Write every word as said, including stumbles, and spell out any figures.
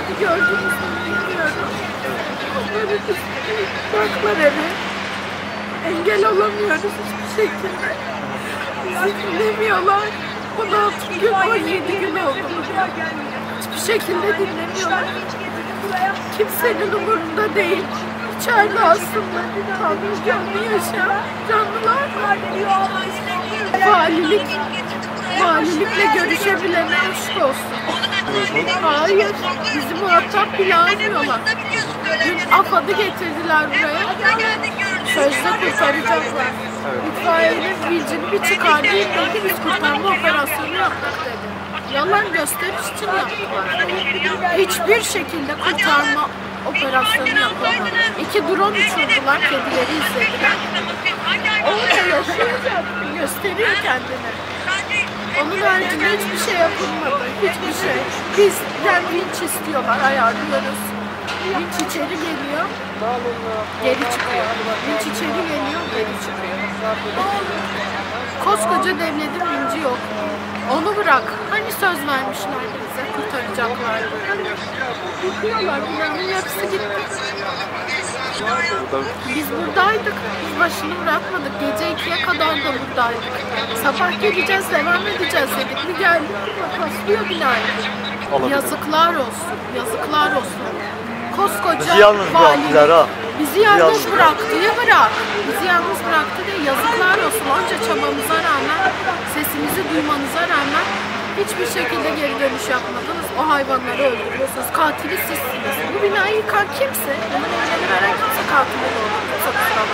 vardı, gördünüz mü bilmiyorum. Onları bıraklar eve. Engel olamıyoruz hiçbir şekilde. Bizi dinlemiyorlar. on altı gün, on yedi gün oldu. Hiçbir şekilde dinlemiyorlar. Kimsenin umurunda değil. İçeride aslında kanlı canlı yaşayan canlılar var. Valilik, valilikle görüşebilene aşk olsun. Hayır, bizi muhatap bile almıyorlar. Dün AFAD'ı getirdiler buraya. Sözde kurtaracaklar. İtfaiyenin vincini bir çıkardı, dedi biz kurtarma operasyonu yaptık dedi. Yalan gösteriş için yaptılar. Hiçbir şekilde kurtarma operasyonu yapamadı. İki drone uçurdular, kedileri izlediler. Orada yaşıyor zaten, gösteriyor kendini. Onun haricinde hiçbir şey yapılmadı, hiçbir şey. Bizden vinç istiyorlar, ayarlıyoruz. Vinç içeri geliyor, geri çıkıyor. Vinç içeri geliyor, geri çıkıyor. Koskoca devletin vinci yok. Onu bırak. Hani söz vermişlerdi bize, kurtaracaklardı. Yıkıyorlar, binanın yarısı gitti. Biz buradaydık, biz başını bırakmadık. Gece ikiye kadar da buradaydık. Sabah geleceğiz, devam edeceğiz dedik. Bir geldik, paslıyor binayı. Yazıklar olsun, yazıklar olsun. Koskoca bizi yalnız bıraktılar ha. Bizi yalnız bıraktı ya bırak. Bizi yalnız bıraktı diye yazıklar olsun. Onca çabamıza rağmen, sesimizi duymanıza rağmen hiçbir şekilde geri dönüş yapmadınız. O hayvanları öldürüyorsunuz. Katili sizsiniz. Bu binayı yıkan kimse, bunun evlerini veren kimse katil oldu. Kimse kusura